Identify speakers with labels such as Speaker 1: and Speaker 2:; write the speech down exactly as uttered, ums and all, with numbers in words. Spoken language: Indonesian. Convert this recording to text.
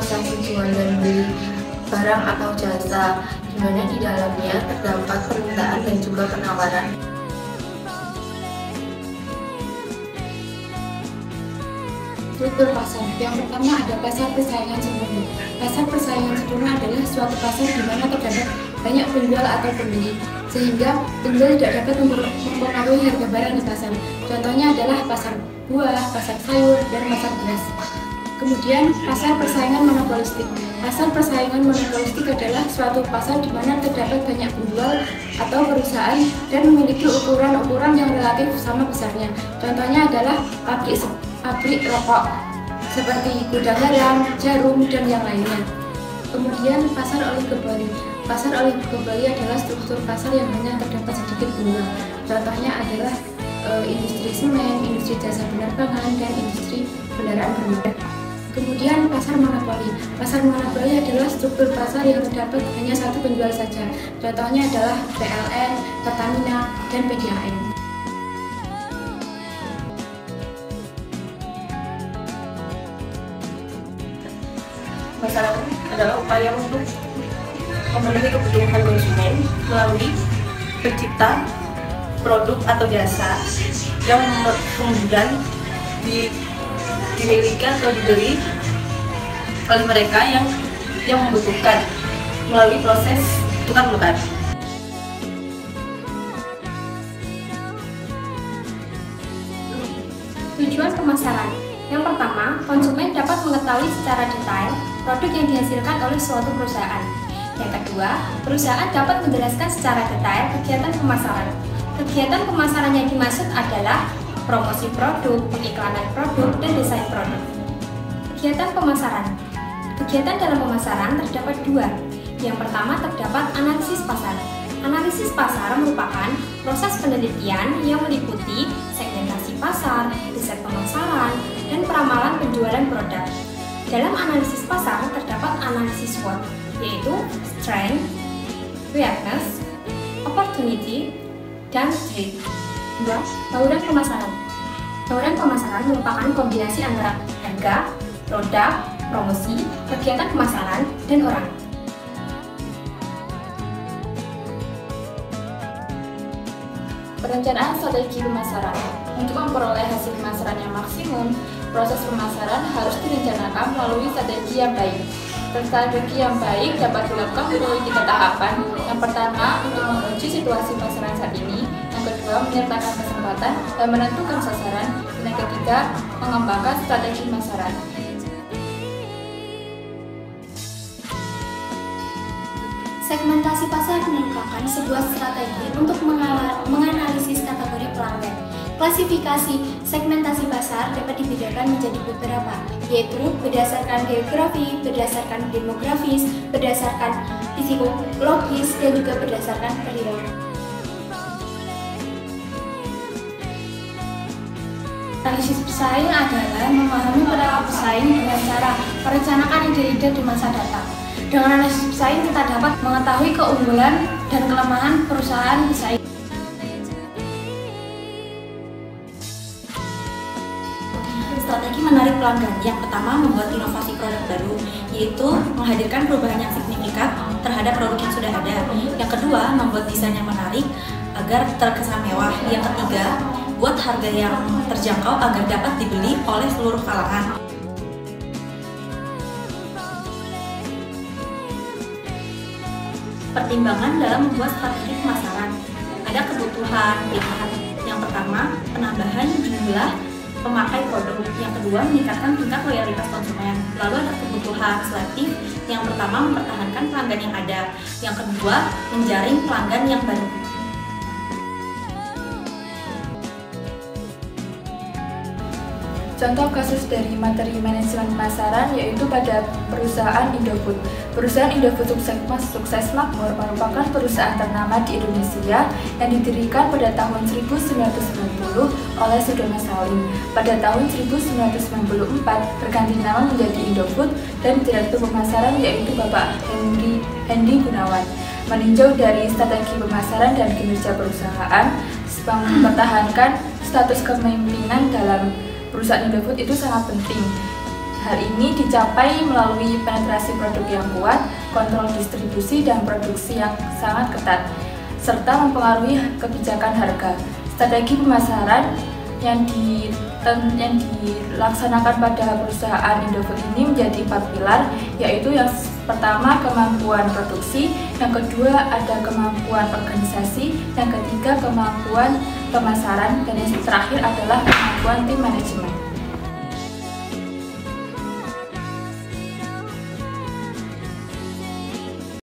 Speaker 1: transaksi jual dan beli barang atau jasa, di mana di dalamnya terdapat permintaan dan juga penawaran.
Speaker 2: Struktur pasar. Yang pertama ada pasar persaingan sempurna. Pasar persaingan sempurna adalah suatu pasar di mana terdapat banyak penjual atau pembeli, sehingga penjual tidak dapat mempengaruhi harga barang di pasar. Contohnya adalah pasar buah, pasar sayur, dan pasar beras. Kemudian pasar persaingan monopolistik. Pasar persaingan monopolistik adalah suatu pasar di mana terdapat banyak penjual atau perusahaan dan memiliki ukuran-ukuran yang relatif sama besarnya. Contohnya adalah pabrik pabrik rokok seperti gudang garam, jarum, dan yang lainnya. Kemudian pasar oligopoli. Pasar oligopoli adalah struktur pasar yang hanya terdapat sedikit penjual. Contohnya adalah e, industri semen, industri jasa penerbangan, dan industri kendaraan bermotor. Kemudian pasar monopoli. Pasar monopoli adalah struktur pasar yang terdapat hanya satu penjual saja. Contohnya adalah P L N, Pertamina, dan P D A M.
Speaker 1: Pasar adalah upaya untuk memenuhi kebutuhan konsumen melalui pencipta produk atau jasa yang kemudian di, dimiliki atau dibeli oleh mereka yang yang membutuhkan melalui proses tukar menukar.
Speaker 3: Tujuan pemasaran. Yang pertama, konsumen dapat mengetahui secara detail produk yang dihasilkan oleh suatu perusahaan. Yang kedua, perusahaan dapat menjelaskan secara detail kegiatan pemasaran. Kegiatan pemasaran yang dimaksud adalah promosi produk, pengiklanan produk, dan desain produk. Kegiatan pemasaran. Kegiatan dalam pemasaran terdapat dua. Yang pertama terdapat analisis pasar. Analisis pasar merupakan proses penelitian yang meliputi segmentasi pasar, riset pemasaran, dan peramalan penjualan produk. Dalam analisis pasar terdapat analisis SWOT, yaitu strength, weakness, opportunity, dan threat. Dua. Bauran pemasaran. Bauran pemasaran merupakan kombinasi antara harga, produk, promosi, kegiatan pemasaran, dan orang.
Speaker 2: Perencanaan strategi pemasaran. Untuk memperoleh hasil pemasaran yang maksimum, proses pemasaran harus direncanakan melalui strategi yang baik. Strategi yang baik dapat dilakukan melalui tiga tahapan. Yang pertama, untuk menguji situasi pemasaran saat ini. Yang kedua, menyertakan kesempatan dan menentukan sasaran. Dan yang ketiga, mengembangkan strategi pemasaran.
Speaker 3: Segmentasi pasar merupakan sebuah strategi untuk menganalisis kategori pelanggan. Klasifikasi segmentasi pasar dapat dibedakan menjadi beberapa, yaitu berdasarkan geografi, berdasarkan demografis, berdasarkan psikologis, dan juga berdasarkan perilaku.
Speaker 2: Analisis pesaing adalah memahami perilaku pesaing dengan cara merencanakan ide-ide di masa datang. Dengan analisis pesaing kita dapat mengetahui keunggulan dan kelemahan perusahaan pesaing.
Speaker 4: Strategi menarik pelanggan. Yang pertama, membuat inovasi produk baru, yaitu menghadirkan perubahan yang signifikan terhadap produk yang sudah ada. Yang kedua, membuat desain yang menarik agar terkesan mewah. Yang ketiga, buat harga yang terjangkau agar dapat dibeli oleh seluruh kalangan. Pertimbangan dalam membuat strategi pemasaran. Ada kebutuhan pilihan. Yang pertama, penambahan jumlah pemakai produk. Yang kedua, meningkatkan tingkat loyalitas konsumen. Lalu ada kebutuhan selektif. Yang pertama, mempertahankan pelanggan yang ada. Yang kedua, menjaring pelanggan yang baru.
Speaker 2: Contoh kasus dari materi manajemen pemasaran yaitu pada perusahaan Indofood. Perusahaan Indofood Sukses, Sukses Makmur merupakan perusahaan ternama di Indonesia yang didirikan pada tahun seribu sembilan ratus sembilan puluh oleh Sudirman Salim. Pada tahun seribu sembilan ratus sembilan puluh empat berganti nama menjadi Indofood dan Direktur Pemasaran yaitu Bapak Hendy, Hendy Gunawan. Meninjau dari strategi pemasaran dan kinerja perusahaan, mempertahankan status kepemimpinan dalam perusahaan Indofood itu sangat penting.
Speaker 5: Hal ini dicapai melalui penetrasi produk yang kuat, kontrol distribusi dan produksi yang sangat ketat, serta mempengaruhi kebijakan harga. Strategi pemasaran yang, di, yang dilaksanakan pada perusahaan Indofood ini menjadi empat pilar, yaitu yang pertama kemampuan produksi, yang kedua ada kemampuan organisasi, yang ketiga kemampuan pemasaran, dan yang terakhir adalah kemampuan tim manajemen.